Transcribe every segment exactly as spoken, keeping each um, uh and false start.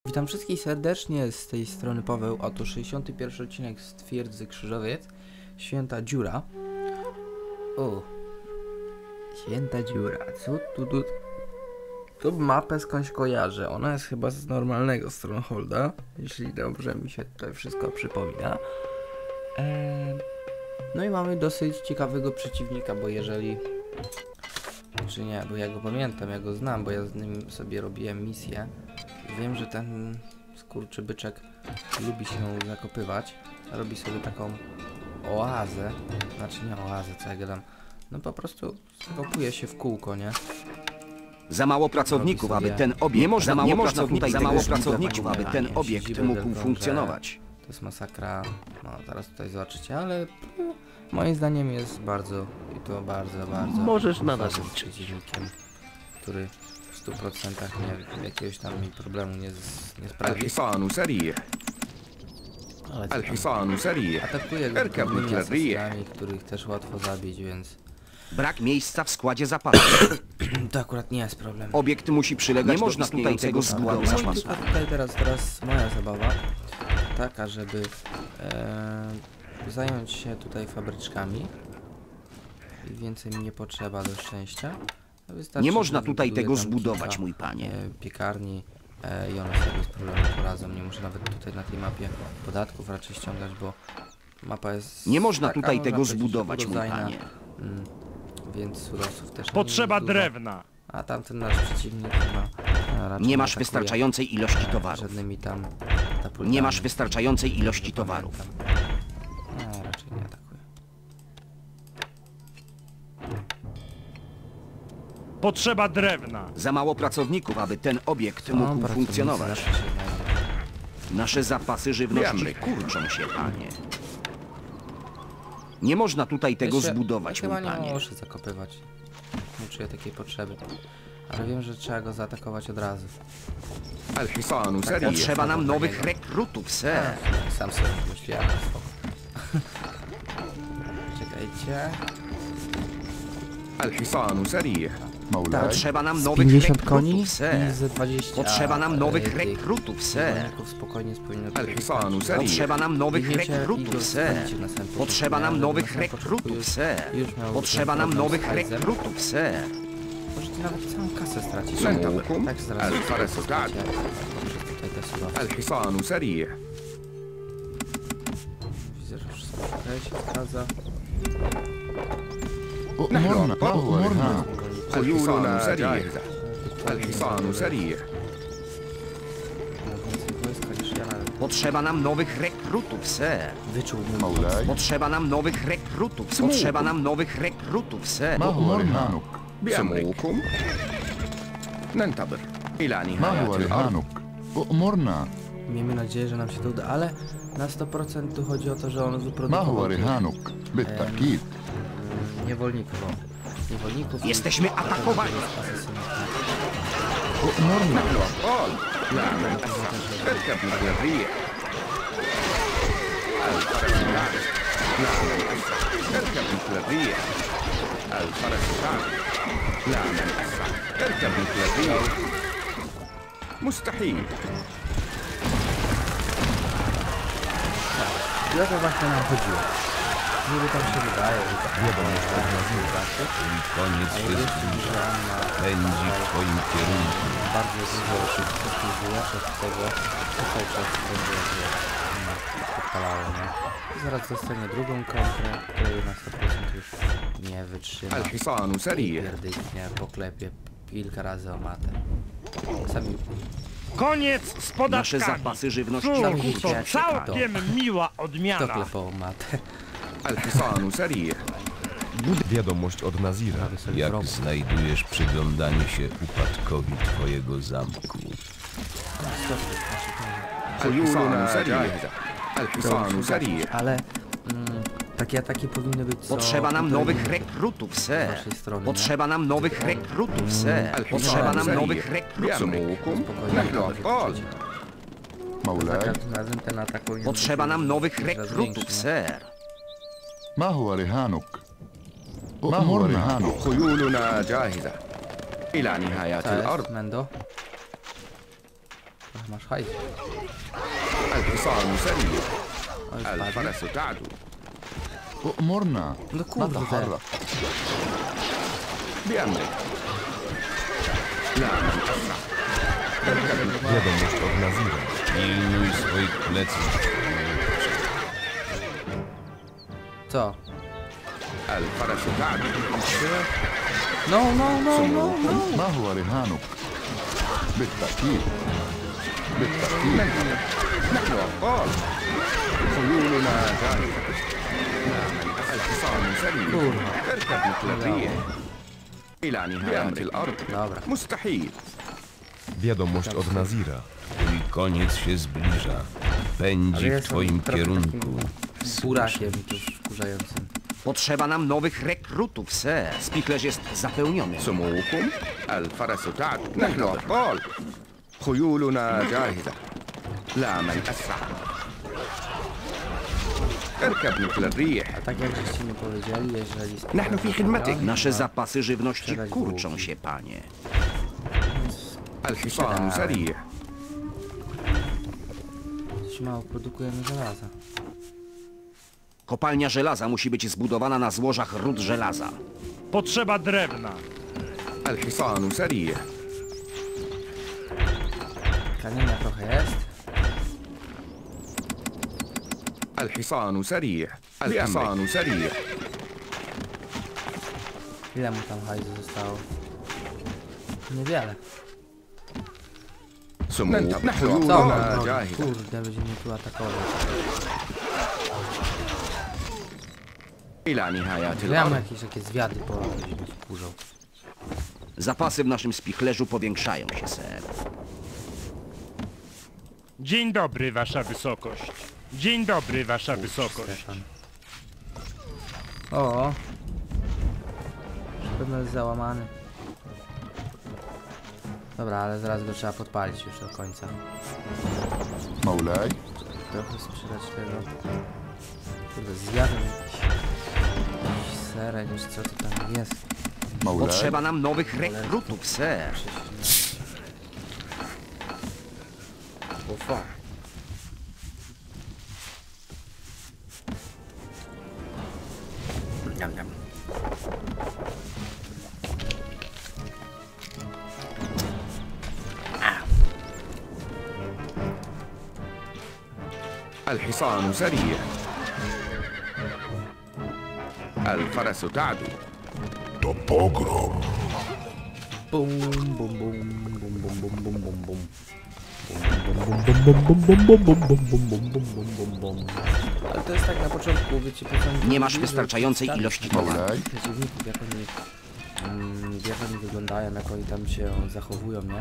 Witam wszystkich serdecznie, z tej strony Paweł. Oto sześćdziesiąty pierwszy odcinek z Twierdzy Krzyżowiec. Święta Dziura. O, Święta Dziura. Co tu, tu? Tu mapę skądś kojarzę. Ona jest chyba z normalnego Strongholda, jeśli dobrze mi się tutaj wszystko przypomina. Eee, no i mamy dosyć ciekawego przeciwnika, bo jeżeli... Czy nie, bo ja go pamiętam, ja go znam, bo ja z nim sobie robiłem misję. Wiem, że ten skurczybyczek lubi się zakopywać. Robi sobie taką oazę. Znaczy nie oazę, co ja gadam. No po prostu zakopuje się w kółko, nie? Za mało pracowników, aby ten obiekt... Nie można, nie można tutaj za mało pracowników, aby ten obiekt mógł funkcjonować. To jest masakra. No zaraz tutaj zobaczycie, ale no, moim zdaniem jest bardzo, i to bardzo, bardzo... Możesz na nas liczyć. Przeciwnikiem, który w stu procentach nie, jakiegoś tam mi problemu nie, z, nie sprawi. الحصان سريع الحصان سريع Atakuje go اركب drobnymi مثل الريح asasynami, których też łatwo zabić, więc Brak miejsca w składzie zapasów. to akurat nie jest problem. Obiekt musi przylegać nie można tutaj tego zbudować. No i tylko tutaj teraz, teraz moja zabawa taka, żeby e, zająć się tutaj fabryczkami. I więcej mi nie potrzeba do szczęścia. Wystarczy, Nie można że tutaj wybuduję tego tam zbudować, kilka, mój panie. e, piekarni e, i one sobie z problemem poradzą. Nie muszę nawet tutaj na tej mapie podatków raczej ściągać, bo mapa jest Nie można taka, tutaj można tego powiedzieć, zbudować, mój urodzajna. panie. Mm, więc surowców też Potrzeba nie jest dużo. drewna. A tamten nasz przeciwnik chyba e, raczej Nie masz atakuje, wystarczającej ilości e, towarów. żadnymi tam katapultami. Nie masz wystarczającej ilości towarów. Nie, raczej nie atakuje. Potrzeba drewna. Za mało pracowników, aby ten obiekt No, mógł pracownicy funkcjonować. zawsze się znajdą. Nasze zapasy żywności Wiemy. kurczą się, panie. Nie można tutaj tego Wiecie, zbudować, ja mój chyba nie panie. muszę zakopywać. Nie czuję takiej potrzeby. Ale wiem, że trzeba go zaatakować od razu. الحصان سريع Potrzeba nam nowych rekrutów, sir. Sam sobie myślałem. Czekajcie. الحصان سريع Potrzeba nam Z nowych pięćdziesiąt koni rekrutów, i sir. z dwadzieścia Potrzeba nam e, nowych tych rekrutów, sir. niewolników spokojnie powinno to الحصان wystarczyć. سريع Potrzeba nam nowych Biegniecie i go rekrutów, sir. spalicie na samym początku, Potrzeba nie? nam Żeby nowych na samym początku rekrutów, już- sir. już miał Potrzeba ten nam problem nowych z hajsem. rekrutów, sir. Możecie nawet całą kasę stracić. سنتظر Tak zaraz الفرس stracicie تعد poprzez tutaj te surowce. الحصان سريع Widzę, że wszystko tutaj się zgadza. نحن أمرنا خيولنا جاهزة الحصان سريع Ma więcej wojska niż ja nawet Potrzeba nam nowych rekrutów, sir. wyczuł mój مولاي Potrzeba nam nowych rekrutów. Potrzeba nam nowych rekrutów, sir. ما هو رهانك؟ بأمركم ننتظر إلى ما نهاية هو الأرض رهانك؟ أمرنا Miejmy nadzieję, że nam się to uda, ale na sto procent tu chodzi o to, że on ما هو wyprodukował tych, رهانك؟ بالتأكيد mm, niewolników. O, niewolników i- Jesteśmy atakowani. asesynów. أمرنا أبطال نعمل اركب مثل الريح الفرس تعد نعمل أسرع اركب مثل الريح الفرس تعد نعمل أسرع اركب مثل الريح مستحيل I o to właśnie nam chodziło. Niby tam się wydaje, że tak wiadomość Koniec się zbliża, pędzi w twoim kierunku. bardzo dużo szybkości wyłączę z tego, co cały czas będzie podpalało, nie? I zaraz dostanie drugą kontrę, której na sto procent już nie wytrzyma. الحصان سريع Pierdyknie, poklepie kilka razy o matę. Sami Koniec z Nasze podatkami. zapasy żywności Cóż, widzicie, to jak się całkiem miła kto odmiana. klepał o matę. الحصان سريع Wiadomość od Nazira. Prawie sobie Jak wrogu. znajdujesz przyglądanie się upadkowi twojego zamku. خيولنا جاهزة الحصان سريع Ale mm, takie ataki powinny być co Potrzeba nam półtorej nowych minuty rekrutów, z sir. waszej strony, Potrzeba nam nowych rekrutów, sir. Potrzeba الحصان nam سريع nowych rekrutów. بأمركم Spokojnie, نحن to أبطال będzie مولاي Za każdym razem ten atak powinien Potrzeba być nam nowych coraz rekrutów, większy, nie? sir. ما هو رهانك؟ ما هو رهانك؟ خيولنا جاهزة إلى نهاية Co jest, الأرض Mendo? masz hajs. الحصان سريع. O, już padł. الفرس تعدو. أؤمرنا No kurde. نتحرك. بأمرك. لا من أسرع. Wiadomość od Nazira. Pilnuj swoich pleców. Co? الفرس تعدو. No, no, no, no, no. ما هو رهانك؟ بالتأكيد بالتأكيد نحن أبطال. خيولنا جاهزة. لا من أسرع. الحصان سريع. Kurwa. اركب مثل الريح. إلى نهاية الأرض. Dobra. مستحيل. Wiadomość od Nazira. Twój koniec się zbliża. Pędzi w twoim kierunku. Burakiem tu wkurzającym. Potrzeba nam nowych rekrutów, ser. Spichlerz jest zapełniony. سموكم الفرس تعدو. نحن أبطال. خيولنا جاهزة. لا من أسرع. اركب مثل الريح. A tak jak żeście mi powiedzieli, jeżeli... نحن في خدمتك. Nasze zapasy żywności Sprzedać kurczą długi. się, panie. الحصان سريع. Coś mało produkujemy żelaza. Kopalnia żelaza musi być zbudowana na złożach ród żelaza. Potrzeba drewna. الحصان سريع. Kamienia trochę jest. الحصان سريع. الحصان سريع. Ile mu tam hajsu zostało? Niewiele. سموكم Co? خيولنا No, جاهزة. kurde, będzie mnie tu atakować. إلى نهايات Ja mam الأرض. jakieś takie zwiady po się kurzą. Zapasy w naszym spichlerzu powiększają się, ser. Dzień dobry, wasza wysokość. Dzień dobry, wasza wysokość. Stefan. O! Pewno jest załamany. Dobra, ale zaraz go trzeba podpalić już do końca. مولاي Trochę sprzedać tego. Kurde, zjadłem jakiś... jakiś serek, już co to tam jest. مولاي Potrzeba nam nowych rekrutów, ser. Ufa. Niam, niam. الحصان سريع. الفرس تعدو. Bum, bum, bum, bum, bum, bum, bum, bum, bum. Ale to jest tak na początku, wiecie, po co Nie masz wystarczającej ilości towaru. مولاي przeciwników, jak oni, mm, jak oni wyglądają, jak oni tam się zachowują, nie?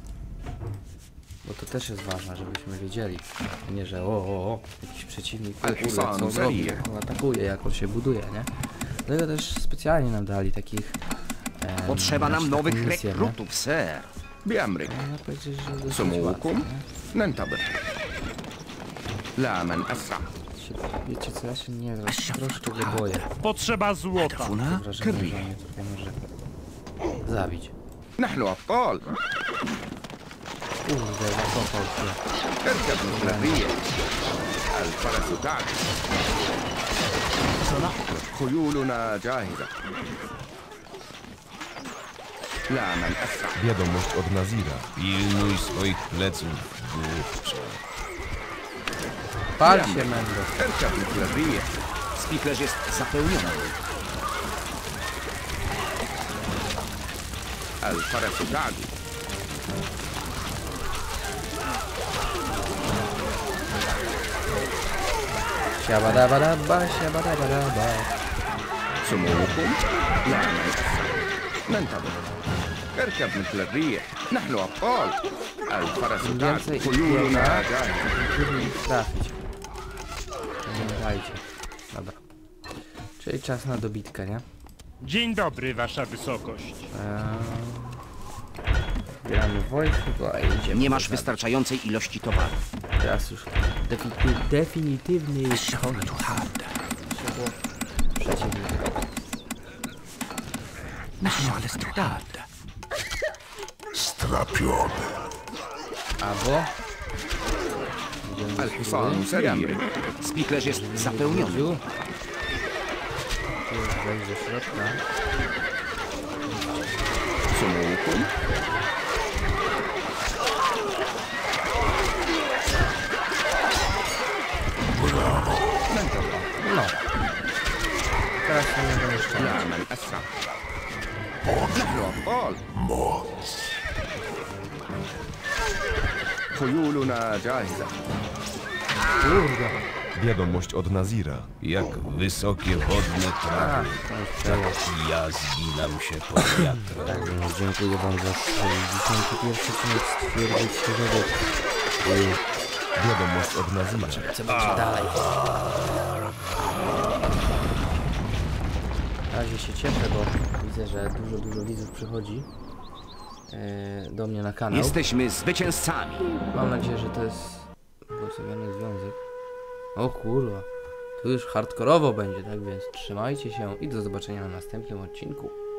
Bo to też jest ważne, żebyśmy wiedzieli. Nie, że o, o, o jakiś przeciwnik, o Ale kurde, Hisan co on robi, zabije. jak on atakuje, jak on się buduje, nie? Dlatego też specjalnie nam dali takich... em, Potrzeba nam znaczy, taką nowych misję, nie? rekrutów, ser. بأمرك. Można powiedzieć, że dosyć سموكم łatwo, nie? ننتظر. لا من أسرع. Się, wiecie co, ja się nie wiem, troszkę go boję. Potrzeba złota. Mam wrażenie, że mnie tutaj może zabić. نحن أبطال. Kurde, zakopał się. اركب مثل الريح. الفرس تعدو. خيولنا جاهزة. لا من أسرع. Wiadomość od Nazira. Pilnuj swoich pleców, głupcze. Pal się, Mendo. اركب مثل الريح. Spichlerz jest zapełniony. الفرس تعدو. Siabadabadaba, siabadabadaba. سموكم لا من أسرع. ننتظر. اركب مثل الريح. نحن أبطال. الفرس Im تعدو. więcej ich خيولنا biega, جاهزة. tym trudniej ich trafić. Pamiętajcie. Dobra. Czyli czas na dobitkę, nie? Dzień dobry, wasza wysokość. Eee... Zbieramy wojsko i idziemy. Nie masz zabić. wystarczającej ilości towaru. Teraz już definityw, definitywny koniec naszego przeciwnika. strapiony Albo الحصان سريع. Spichlerz jest zapełniony. Tu już wejść do środka. سموكم. No. Teraz się nie domieszczamy. لا من أسرع. نحن أبطال. خيولنا جاهزة. Kurde. Wiadomość od Nazira. Jak wysokie wodne trawy, tak ja zginam się pod wiatrem. Tak więc dziękuję wam za sześćdziesiąty pierwszy odcinek stwierdzić krzyżowiec. Wiadomość od Nazira. Co będzie dalej? Na razie się cieszę, bo widzę, że dużo, dużo widzów przychodzi e, do mnie na kanał. Jesteśmy zwycięzcami. Mam nadzieję, że to jest błogosławiony związek. O kurwa, tu już hardkorowo będzie, tak więc trzymajcie się i do zobaczenia na następnym odcinku.